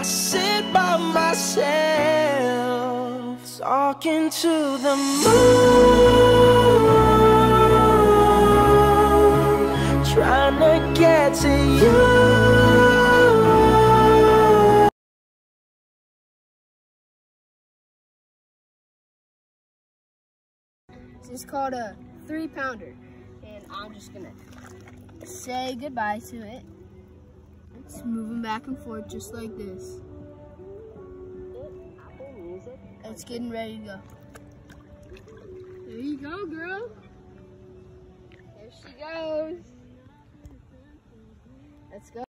sit by myself, talking to the moon, trying to get to you. This is called a 3-pounder, and I'm just gonna say goodbye to it. It's moving back and forth just like this. It's getting ready to go. There you go, girl. There she goes. Let's go.